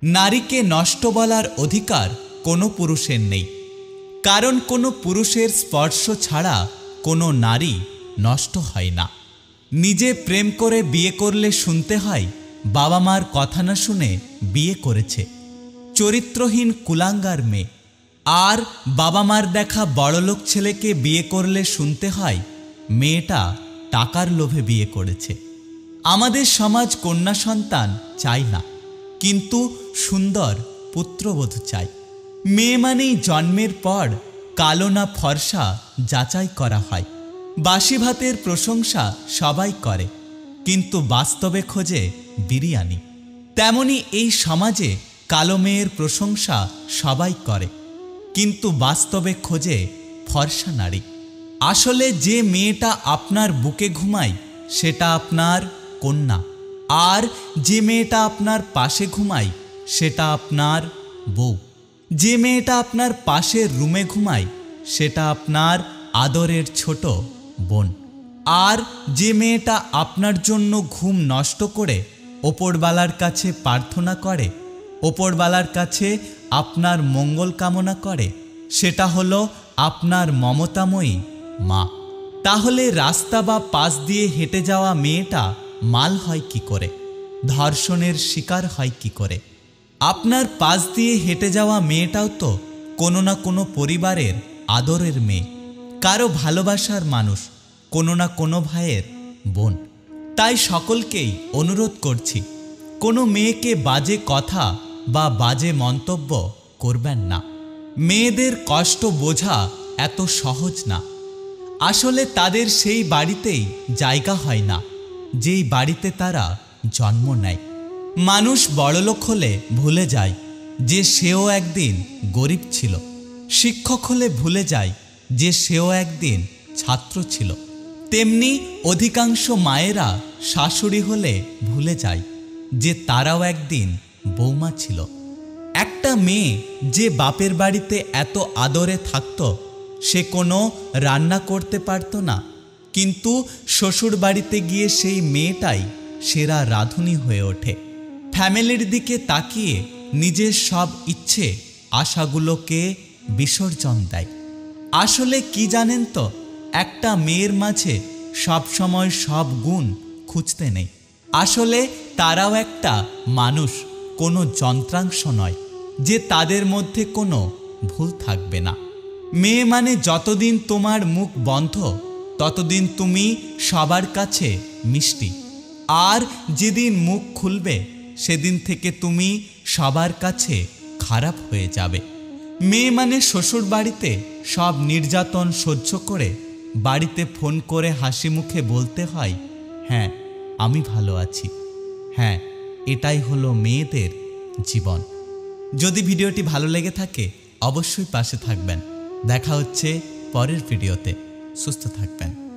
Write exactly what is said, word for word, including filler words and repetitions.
নারীকে নষ্ট বলার অধিকার কোনো পুরুষের নেই, কারণ কোনো পুরুষের স্পর্শ ছাড়া কোনো নারী নষ্ট হয় না। নিজে প্রেম করে বিয়ে করলে শুনতে হয় বাবা মার কথা না শুনে বিয়ে করেছে, চরিত্রহীন কুলাঙ্গার মেয়ে। আর বাবা মার দেখা বড়লোক ছেলেকে বিয়ে করলে শুনতে হয় মেয়েটা টাকার লোভে বিয়ে করেছে। আমাদের সমাজ কন্যা সন্তান চাই না, কিন্তু সুন্দর পুত্রবধূ চাই। মেয়ে মানেই জন্মের পর কালো না ফর্সা যাচাই করা হয়। বাসি ভাতের প্রশংসা সবাই করে, কিন্তু বাস্তবে খোঁজে বিরিয়ানি। তেমনি এই সমাজে কালো মেয়ের প্রশংসা সবাই করে, কিন্তু বাস্তবে খোঁজে ফর্সা নারী। আসলে যে মেয়েটা আপনার বুকে ঘুমায় সেটা আপনার কন্যা, আর যে মেয়েটা আপনার পাশে ঘুমায় সেটা আপনার বউ। যে মেয়েটা আপনার পাশের রুমে ঘুমায় সেটা আপনার আদরের ছোট বোন। আর যে মেয়েটা আপনার জন্য ঘুম নষ্ট করে ওপরবালার কাছে প্রার্থনা করে, ওপরবালার কাছে আপনার মঙ্গল কামনা করে, সেটা হলো আপনার মমতাময়ী মা। তাহলে রাস্তা বা পাশ দিয়ে হেঁটে যাওয়া মেয়েটা মাল হয় কি করে, ধর্ষণের শিকার হয় কি করে? আপনার পাশ দিয়ে হেঁটে যাওয়া মেয়েটাও তো কোনো না কোনো পরিবারের আদরের মেয়ে, কারো ভালোবাসার মানুষ, কোনো না কোনো ভাইয়ের বোন। তাই সকলকেই অনুরোধ করছি, কোনো মেয়েকে বাজে কথা বা বাজে মন্তব্য করবেন না। মেয়েদের কষ্ট বোঝা এত সহজ না। আসলে তাদের সেই বাড়িতেই জায়গা হয় না যেই বাড়িতে তারা জন্ম নেয়। মানুষ বড়লোক হলে ভুলে যায় যে সেও একদিন গরিব ছিল, শিক্ষক হলে ভুলে যায় যে সেও একদিন ছাত্র ছিল। তেমনি অধিকাংশ মায়েরা শাশুড়ি হলে ভুলে যায় যে তারাও একদিন বৌমা ছিল। একটা মেয়ে যে বাপের বাড়িতে এত আদরে থাকত, সে কোনো রান্না করতে পারত না, কিন্তু শ্বশুর বাড়িতে গিয়ে সেই মেয়েটাই সেরা রাঁধুনি হয়ে ওঠে। ফ্যামিলির দিকে তাকিয়ে নিজের সব ইচ্ছে আশাগুলোকে বিসর্জন দেয়। আসলে কি জানেন তো, একটা মেয়ের মাঝে সবসময় সব গুণ খুঁজতে নেই। আসলে তারাও একটা মানুষ, কোনো যন্ত্রাংশ নয় যে তাদের মধ্যে কোনো ভুল থাকবে না। মেয়ে মানে যতদিন তোমার মুখ বন্ধ ততদিন তুমি সবার কাছে মিষ্টি, আর যেদিন মুখ খুলবে সেদিন থেকে তুমি সবার কাছে খারাপ হয়ে যাবে। মেয়ে মানে শ্বশুর বাড়িতে সব নির্যাতন সহ্য করে বাড়িতে ফোন করে হাসি মুখে বলতে হয়, হ্যাঁ আমি ভালো আছি। হ্যাঁ, এটাই হলো মেয়েদের জীবন। যদি ভিডিওটি ভালো লেগে থাকে অবশ্যই পাশে থাকবেন। দেখা হচ্ছে পরের ভিডিওতে। সুস্থ থাকবেন।